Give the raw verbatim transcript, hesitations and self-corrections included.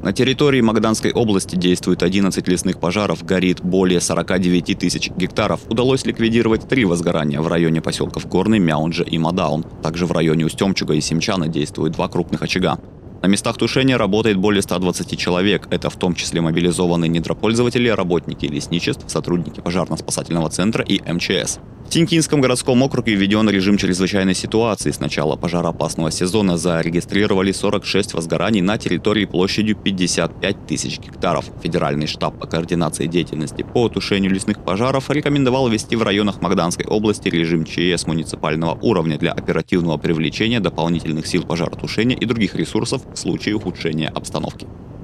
На территории Магаданской области действует одиннадцать лесных пожаров, горит более сорока девяти тысяч гектаров. Удалось ликвидировать три возгорания в районе поселков Горный, Мяунджа и Мадаун. Также в районе Устемчуга и Семчана действуют два крупных очага. На местах тушения работает более ста двадцати человек. Это в том числе мобилизованные недропользователи, работники лесничеств, сотрудники пожарно-спасательного центра и эм че эс. В Тинькинском городском округе введен режим чрезвычайной ситуации. С начала пожароопасного сезона зарегистрировали сорок шесть возгораний на территории площадью пятьдесят пять тысяч гектаров. Федеральный штаб по координации деятельности по тушению лесных пожаров рекомендовал ввести в районах Магаданской области режим че эс муниципального уровня для оперативного привлечения дополнительных сил пожаротушения и других ресурсов в случае ухудшения обстановки.